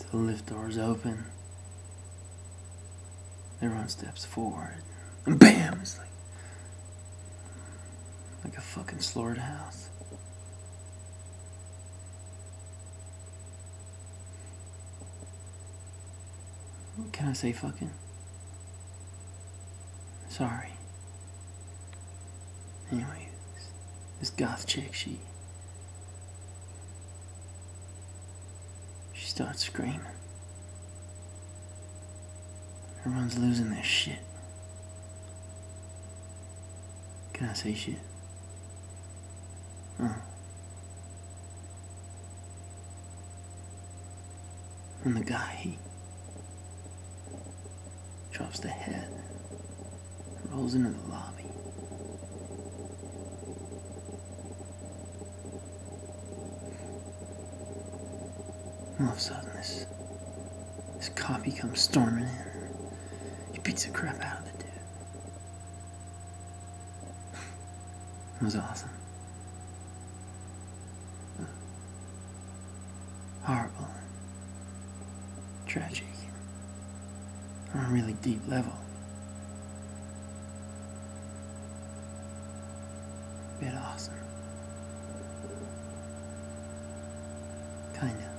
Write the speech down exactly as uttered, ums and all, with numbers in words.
The lift door's open. Everyone steps forward. And BAM! It's like, like a fucking slaughterhouse. Can I say fucking? Sorry. Anyway, this, this goth chick, she... She starts screaming. Everyone's losing their shit. Can I say shit? Huh. And the guy, he drops the head, rolls into the lobby. All of a sudden, this, this cop, he comes storming in. He beats the crap out of the dude. It was awesome. Horrible. Tragic. On a really deep level. Bit awesome. Kinda.